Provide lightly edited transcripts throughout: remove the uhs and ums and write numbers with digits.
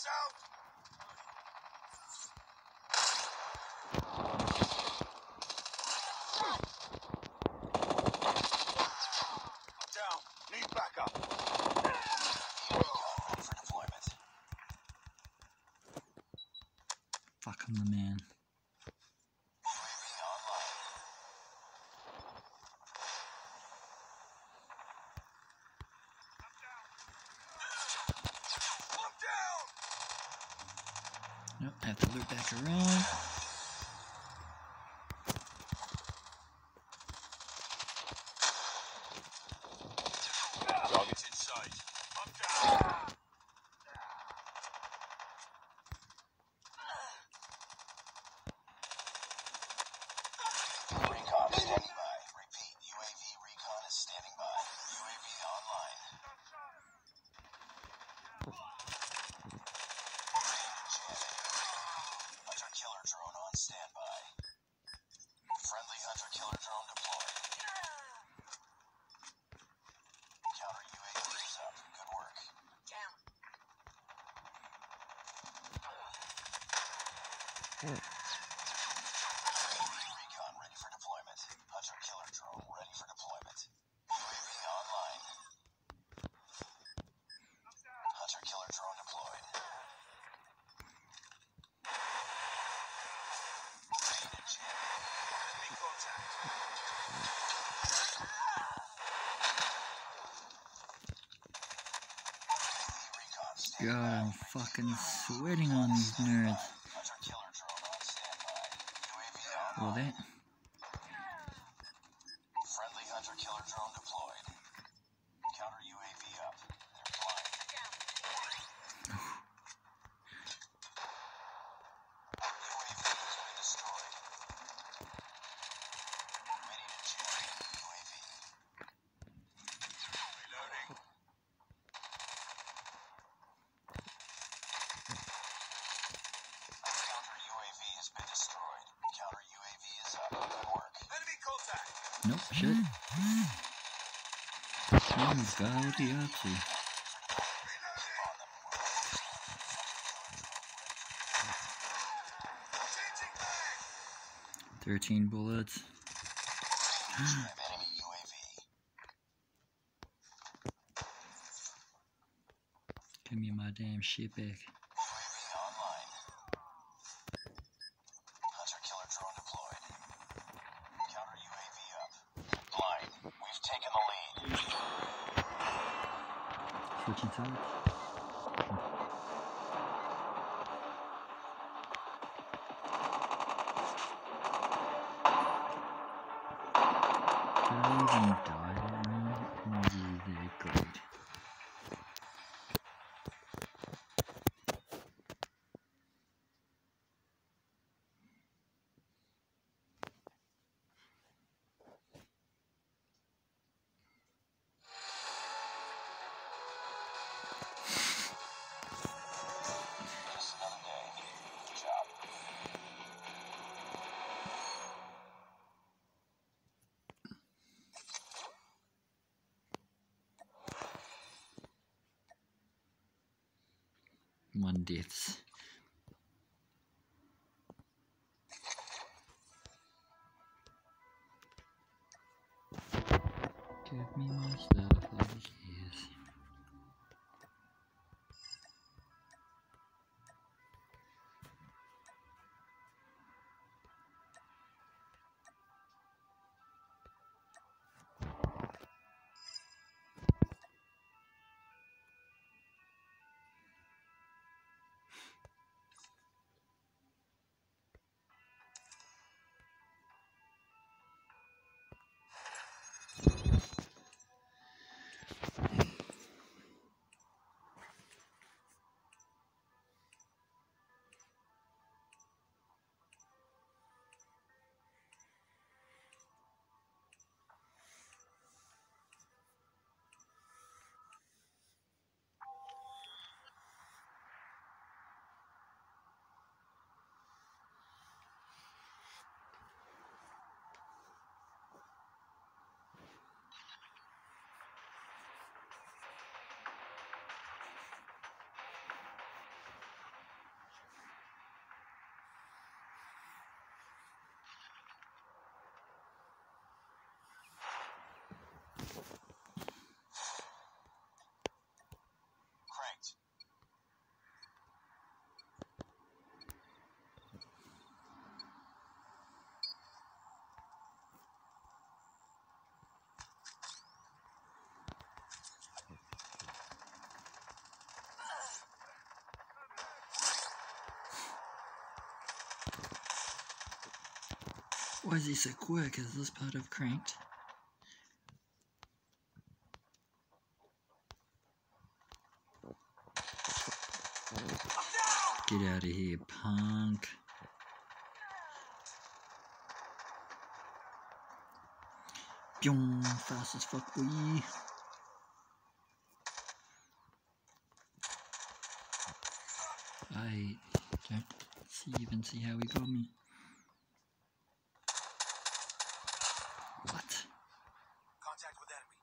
Fuck, I'm the man. Nope, I have to loop back around. Target's in sight. I'm down. Recon standing by. Repeat, UAV recon is standing by. UAV online. Hunter-killer drone on standby. Friendly hunter-killer drone deployed. Counter UAV is up. Good work. Down. Recon ready for deployment. Hunter-killer drone ready for deployment. UAV online. Hunter-killer drone deployed. Enemy contact. God, I'm fucking sweating on these nerds. Hunter-killer drone on standby. UAV Oh, online. that. Friendly hunter-killer drone deployed. Counter UAV up. They're flying. UAV has been destroyed. Ready to jam. UAV. Reloading. Counter UAV has been destroyed. Counter UAV is up. Good work. Enemy contact. Nope, shit. Oh, God, what are you up to? 13 bullets. Enemy UAV. Give me my damn shit back. UAV online. Hunter-killer drone deployed. Counter UAV up. Blind. We've taken the lead. Switching sides. Did I even die that round? They're great. Just another day. Good job. One deaths. Give me my stuff, like it is. Why is he so quick? Is this part of cranked? Get out of here, punk. Byung, fast as fuck, boy. I don't even see how he got me. What? Contact with enemy.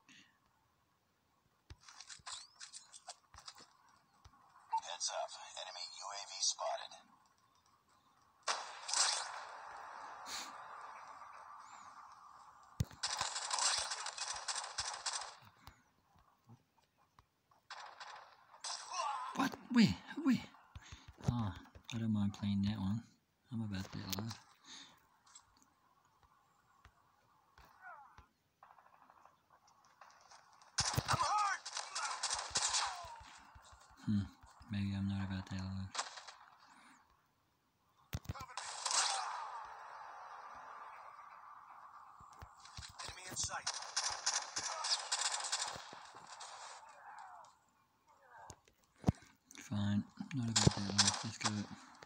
Heads up. Enemy UAV spotted. What? Where? Where? Oh, I don't mind playing that one. I'm about that low. Maybe I'm not about that low. Enemy in sight. Fine, not about that low. Let's go.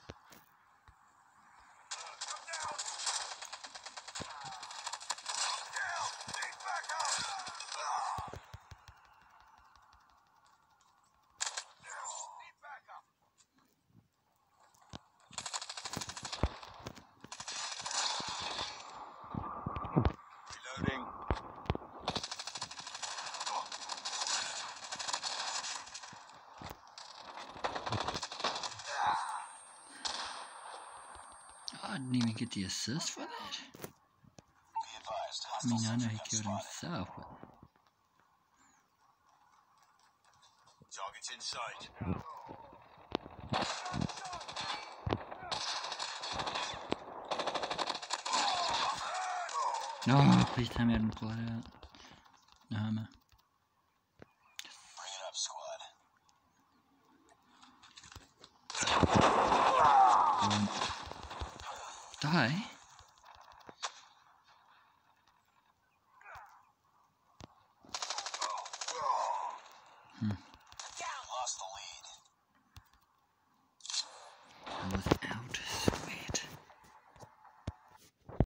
Reloading. I didn't even get the assist for that. Be advised. I mean, I know he killed himself, but... Target's in sight. No, please tell me I didn't pull it out. No, I'm a... Bring it up, squad. Die?